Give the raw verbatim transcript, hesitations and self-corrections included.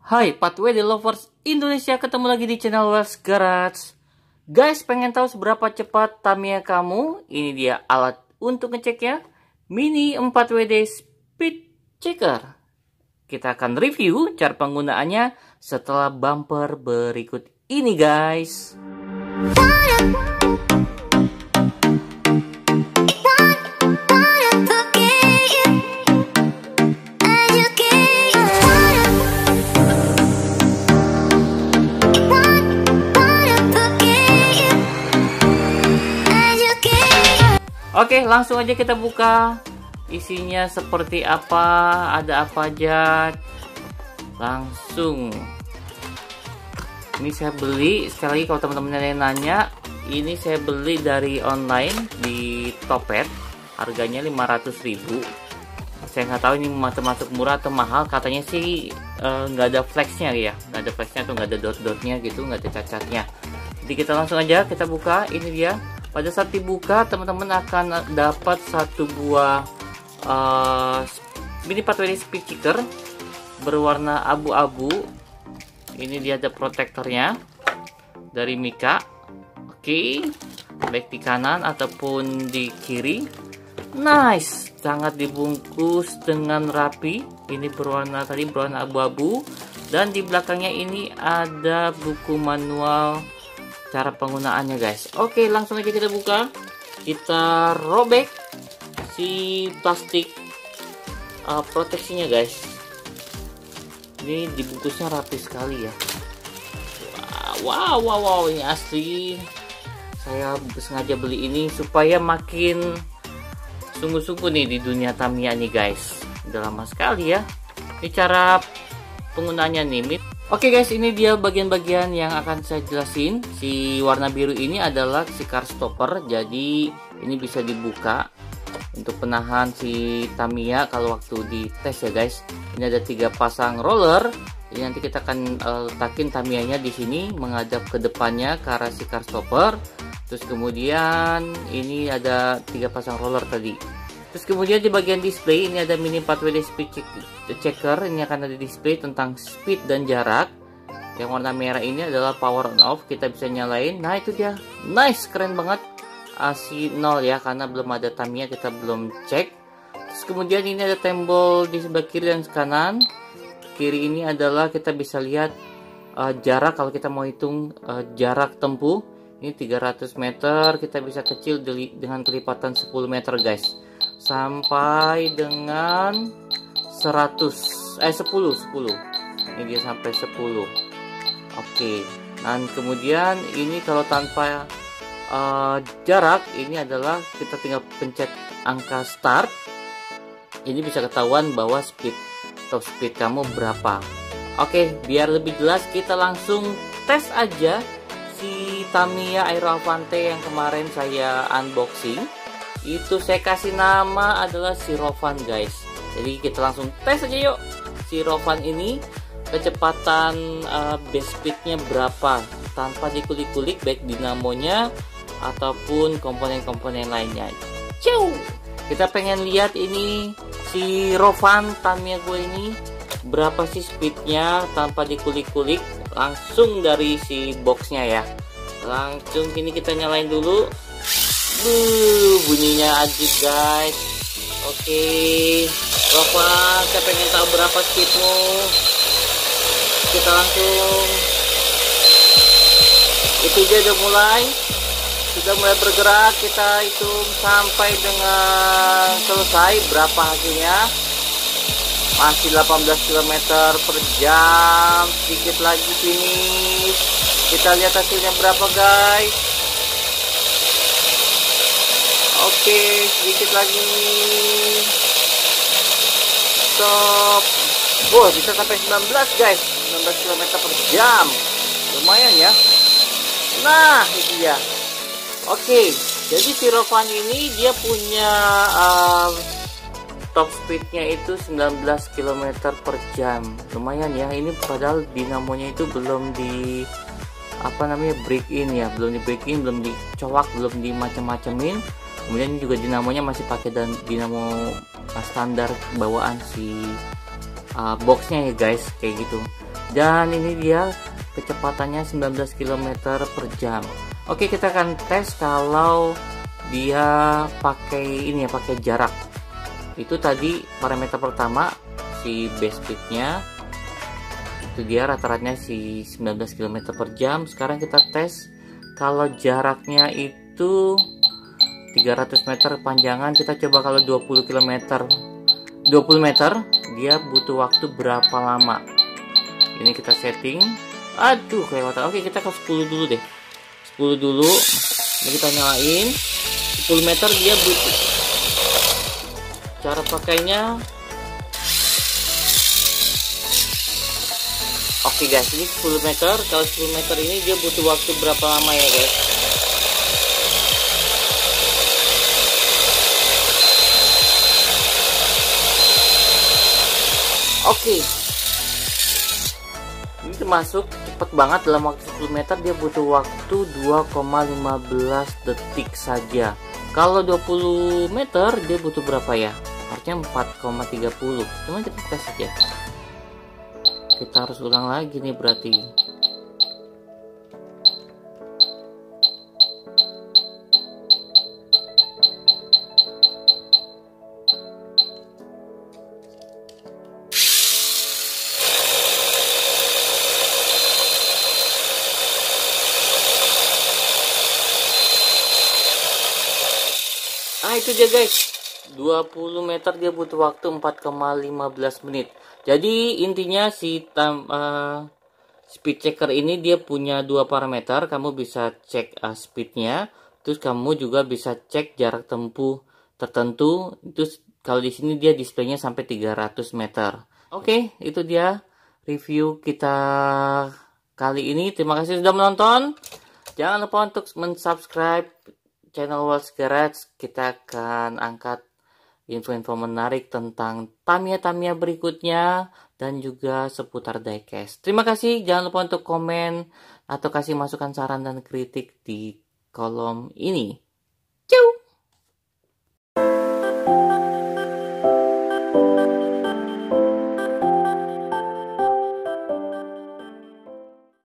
Hai Pathway Lovers Indonesia, ketemu lagi di channel Wells Garage. Guys, pengen tahu seberapa cepat Tamiya kamu? Ini dia alat untuk ngeceknya, Mini empat W D Speed Checker. Kita akan review cara penggunaannya setelah bumper berikut ini guys. Oke, langsung aja kita buka. Isinya seperti apa, ada apa aja. Langsung. Ini saya beli, sekali lagi kalau teman-teman yang nanya, ini saya beli dari online di Topet. Harganya lima ratus ribu. Saya nggak tahu ini termasuk murah atau mahal. Katanya sih nggak uh, ada flexnya ya, nggak ada flexnya atau nggak ada dot-dotnya gitu, nggak ada cacatnya. Jadi kita langsung aja kita buka. Ini dia. Pada saat dibuka, teman-teman akan dapat satu buah uh, Mini empat W D Speed Checker berwarna abu-abu. Ini dia ada protektornya dari Mika. Oke, baik di kanan ataupun di kiri. Nice, sangat dibungkus dengan rapi. Ini berwarna tadi berwarna abu-abu, dan di belakangnya ini ada buku manual cara penggunaannya guys. Oke, langsung aja kita buka. Kita robek si plastik uh, proteksinya guys. Ini dibungkusnya rapi sekali ya. Wow, wow, wow, ini asli. Saya sengaja beli ini supaya makin sungguh-sungguh nih di dunia Tamiya nih guys. Udah lama sekali ya. Ini cara penggunaannya nih. Oke guys, ini dia bagian-bagian yang akan saya jelasin. Si warna biru ini adalah si car stopper. Jadi ini bisa dibuka untuk penahan si Tamiya kalau waktu dites ya guys. Ini ada tiga pasang roller. Jadi nanti kita akan uh, letakin Tamiyanya di sini menghadap ke depannya ke arah si car stopper. Terus kemudian ini ada tiga pasang roller tadi. Terus kemudian di bagian display ini ada Mini empat W D Speed Checker. Ini akan ada display tentang speed dan jarak. Yang warna merah ini adalah power on off, kita bisa nyalain. Nah itu dia, nice, keren banget. A C nol ya, karena belum ada Tamiya, kita belum cek. Terus kemudian ini ada tombol di sebelah kiri dan kanan. Kiri ini adalah kita bisa lihat uh, jarak, kalau kita mau hitung uh, jarak tempuh. Ini tiga ratus meter, kita bisa kecil dengan kelipatan sepuluh meter guys. Sampai dengan seratus eh sepuluh sepuluh. Ini dia sampai sepuluh. Oke. Dan kemudian ini kalau tanpa uh, jarak, ini adalah kita tinggal pencet angka start. Ini bisa ketahuan bahwa speed top speed kamu berapa. Oke, biar lebih jelas kita langsung tes aja si Tamiya Aero Avante yang kemarin saya unboxing. Itu saya kasih nama adalah si Rovan guys. Jadi kita langsung tes aja yuk. Si Rovan ini kecepatan uh, base speednya berapa tanpa dikulik-kulik, baik dinamonya ataupun komponen-komponen lainnya. Ciao. Kita pengen lihat ini si Rovan Tamiya gue ini berapa sih speednya tanpa dikulik-kulik, langsung dari si boxnya ya. Langsung ini kita nyalain dulu. Duh, bunyinya ajib guys. Oke, Rovan, saya pengen tahu berapa speedmu. Kita langsung. Itu dia udah mulai, sudah mulai bergerak. Kita hitung sampai dengan selesai berapa hasilnya. Masih delapan belas kilometer per jam. Sedikit lagi finish. Kita lihat hasilnya berapa guys. Oke, sedikit lagi. Stop. Wah, bisa sampai sembilan belas guys. sembilan belas kilometer per jam. Lumayan ya. Nah, itu dia. Oke, jadi si Rovan ini dia punya uh, top speednya itu sembilan belas kilometer per jam. Lumayan ya. Ini padahal dinamonya itu belum di apa namanya break in ya, belum di break in, belum dicowak, belum dimacem-macemin. Kemudian juga dinamonya masih pakai dan dinamo standar bawaan si uh, boxnya ya guys, kayak gitu. dan ini dia kecepatannya sembilan belas kilometer per jam. Oke, kita akan tes kalau dia pakai ini ya, pakai jarak. Itu tadi parameter pertama, si base speednya itu dia rata-ratanya si sembilan belas kilometer per jam. Sekarang kita tes kalau jaraknya itu tiga ratus meter panjangan. Kita coba kalau dua puluh kilometer, dua puluh meter, dia butuh waktu berapa lama. Ini kita setting. Aduh, kelewatan. Oke, kita ke sepuluh dulu deh. sepuluh dulu. Ini kita nyalain. sepuluh meter dia butuh. Cara pakainya, oke guys, ini sepuluh meter. Kalau sepuluh meter ini dia butuh waktu berapa lama ya guys? Oke, ini termasuk cepat banget. Dalam waktu sepuluh meter dia butuh waktu dua koma lima belas detik saja. Kalau dua puluh meter dia butuh berapa ya? Harusnya empat koma tiga puluh. Cuma kita tes saja. Kita harus ulang lagi nih berarti. Ah, itu dia guys, dua puluh meter dia butuh waktu empat koma lima belas menit. Jadi intinya si tam, uh, speed checker ini dia punya dua parameter. Kamu bisa cek uh, speednya, terus kamu juga bisa cek jarak tempuh tertentu. Terus kalau di sini dia displaynya sampai tiga ratus meter. Oke, itu dia review kita kali ini. Terima kasih sudah menonton. Jangan lupa untuk mensubscribe channel Walls Garage. Kita akan angkat info-info menarik tentang Tamiya-Tamiya berikutnya dan juga seputar diecast. Terima kasih. Jangan lupa untuk komen atau kasih masukan, saran dan kritik di kolom ini. Ciao.